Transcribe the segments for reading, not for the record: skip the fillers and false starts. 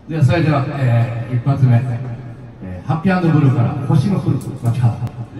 ではそれでは、一発目、ハッピー&ブルーから星の降る街角。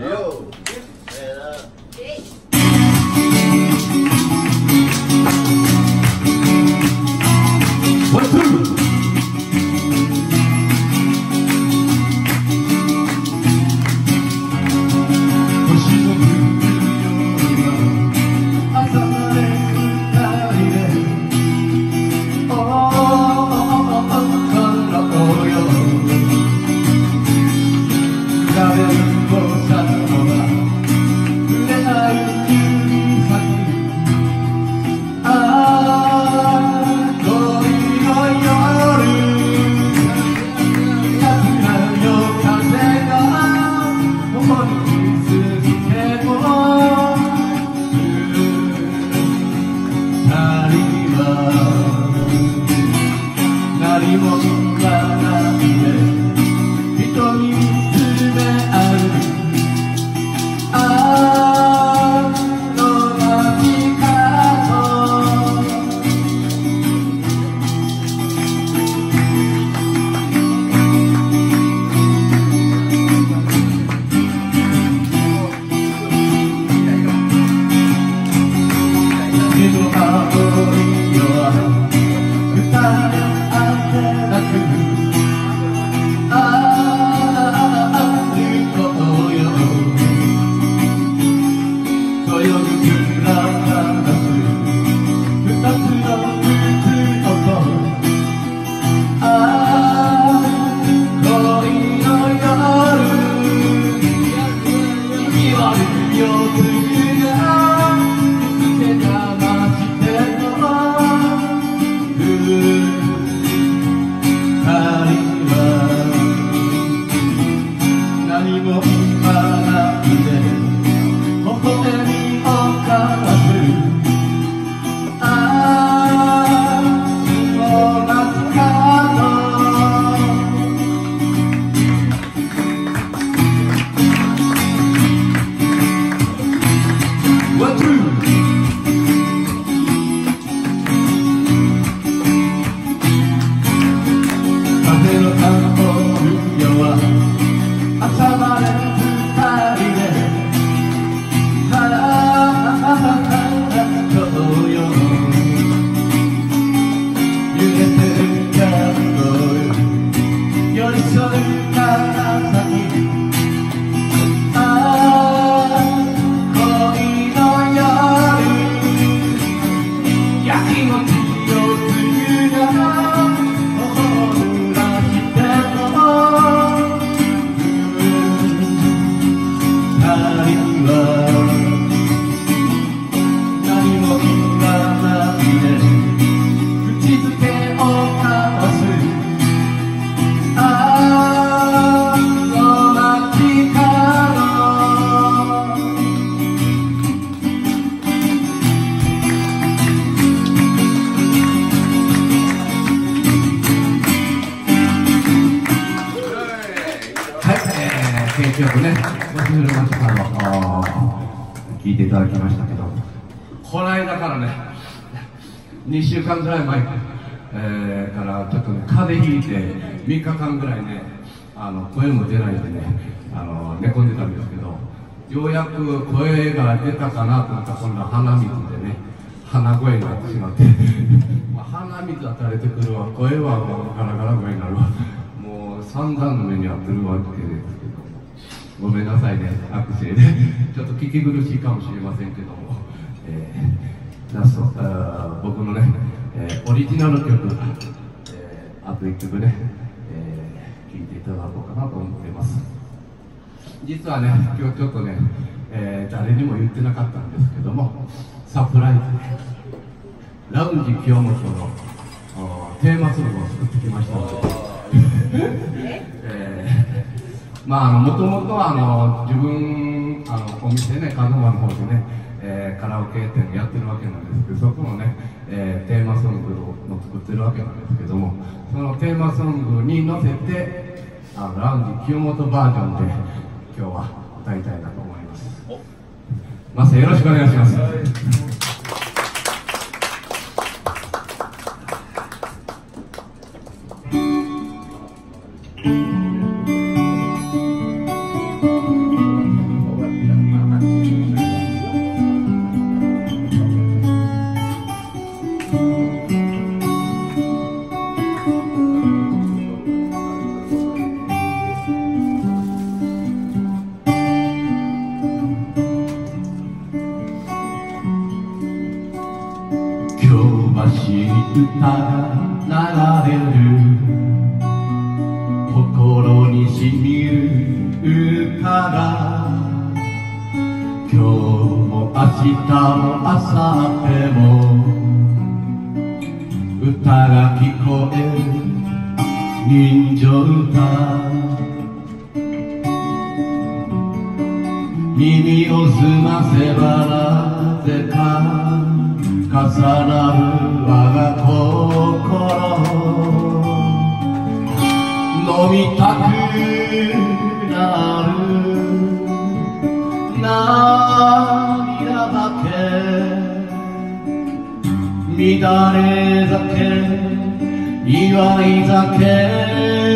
結局ね、星の街角聞いていただきましたけど、この間からね、2週間ぐらい前からちょっとね、風邪ひいて3日間ぐらいね、声も出ないでね、寝込んでたんですけど、ようやく声が出たかなと思ったら、今度は鼻水でね、鼻声になってしまってまあ鼻水は垂れてくるわ、声はもうガラガラ声になるわ、もう散々の目に遭ってるわけですけど、ごめんなさいね、悪性でちょっと聞き苦しいかもしれませんけども、ラスト僕のね、オリジナル曲、あと1曲ね、聴いていただこうかなと思っています。実はね、今日ちょっとね、誰にも言ってなかったんですけども、サプライズでラウンジ清本のテーマソングを作ってきましたのでまあもともとは自分お店ね、鹿沼の方でね、カラオケ店やってるわけなんですけど、そこのね、テーマソングを作ってるわけなんですけども、そのテーマソングに乗せてラウンジ清本バージョンで今日は歌いたいなと思います。マスターよろしくお願いします。 歌が流れる心にしみる歌が今日も明日も明後日も歌が聞こえる人情歌耳を澄ませばなぜか重なる我が心飲みたくなる涙だけ乱れ酒祝い酒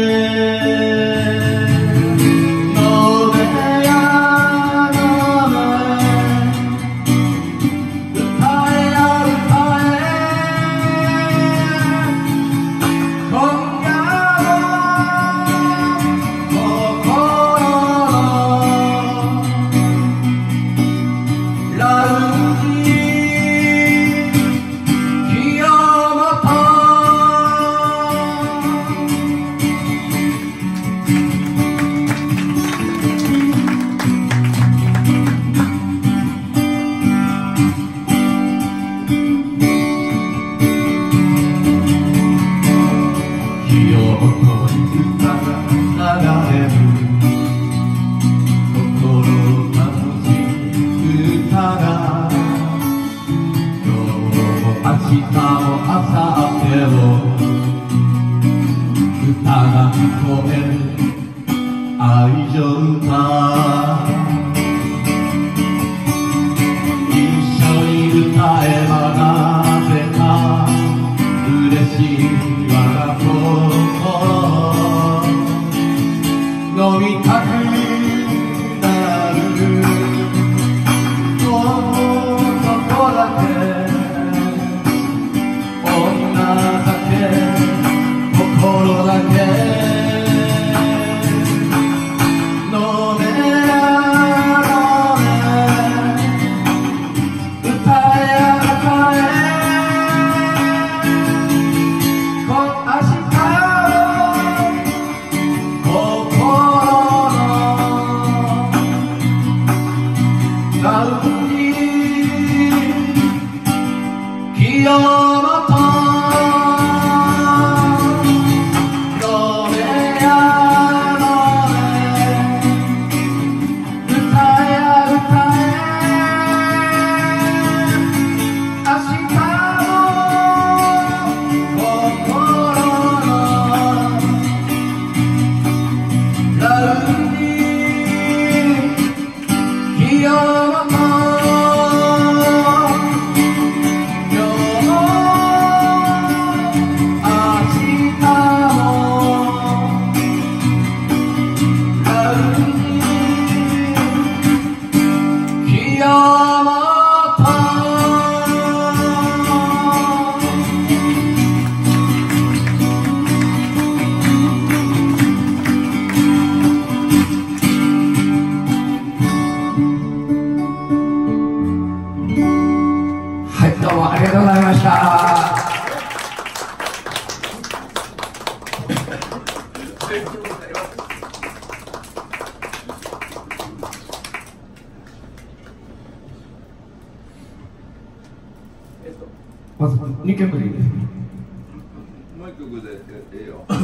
まず2曲でいいですか。 もう1曲でええよ。もう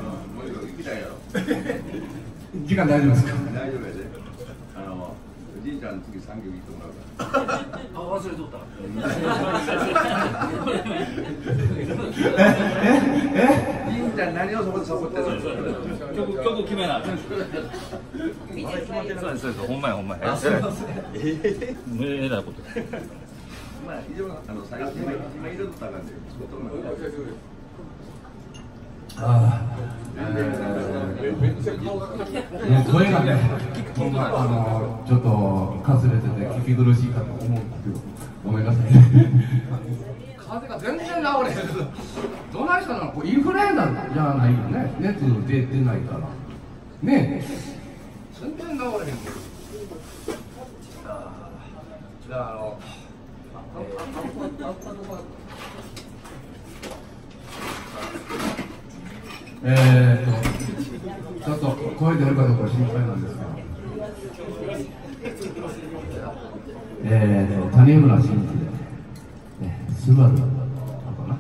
1曲行きたいやろ。 時間大丈夫ですか。 大丈夫やで。じいちゃん次3曲行ってもらうから。 あ、忘れとった。 じいちゃん何をそこでサボってるの。 曲決めな。そうです。ほんまやほんまや。えらいこと。 まあ以上最初今入れとった感じ。 声がね、ちょっとかすれてて聞き苦しいかと思うんですけど、ごめんなさい。 風邪が全然治れへん。どないしたの？これインフルエンザじゃないよね。熱出てないからねえ、全然治れへん。じゃあちょっと声出るかどうか心配なんですが、谷村新司で、スバルだったかな。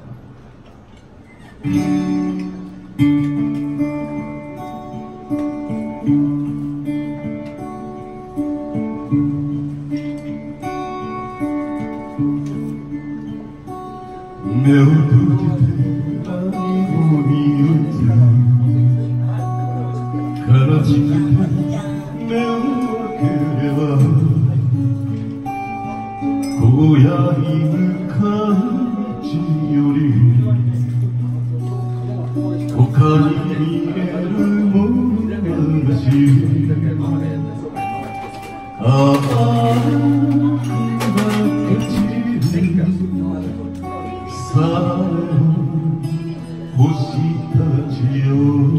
目を閉じて何も見えず、悲しくて目を開ければ荒野に向かう道より他に見えるものなし、ああ星たちよ、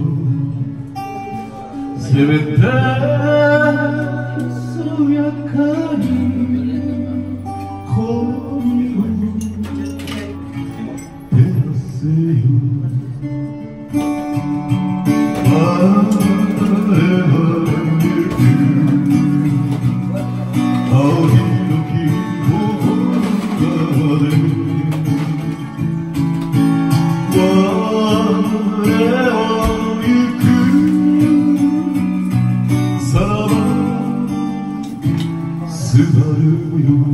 せめてそやかに恋を照らせよ。我は行く青ひの木の中で、スバルよ、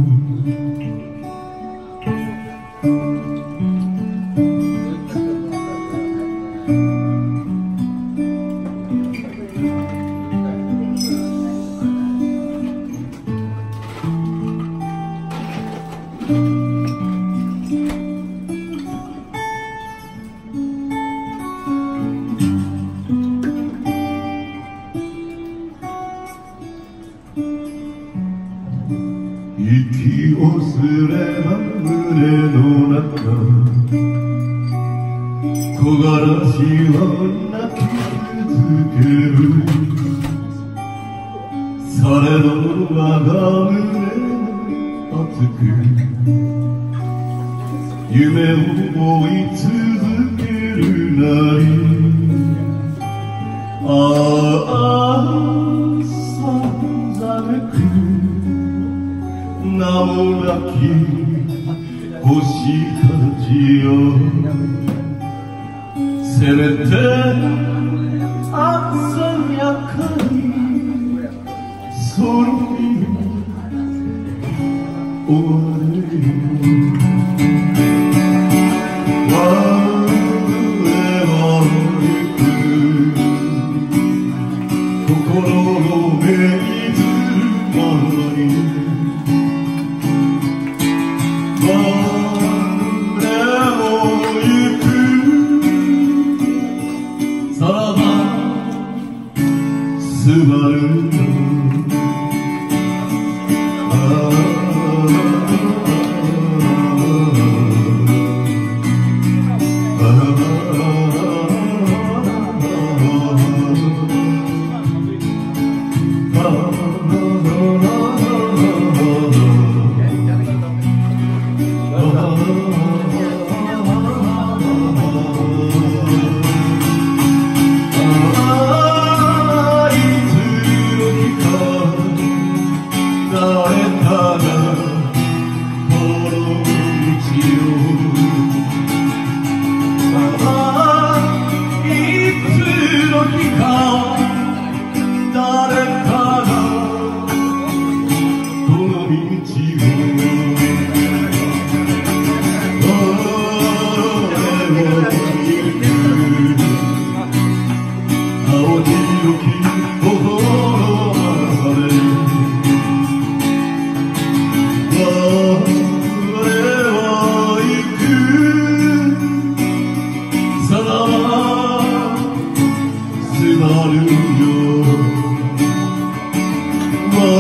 息をすれば胸の中、木枯らしは泣き続ける。されど我が胸熱く夢を追い続けるなり、ああさざめく名もなき星たちよ、せめて鮮やかにその日終われよ。我は行く心の目にずるまに、スバルよ、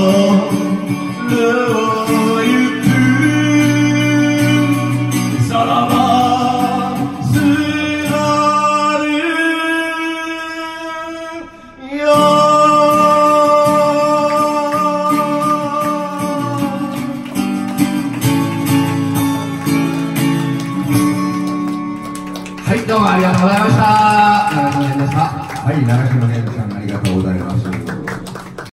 さらはい、どうもありがとうございました。長島源ですか。 はい、長島源さんありがとうございます。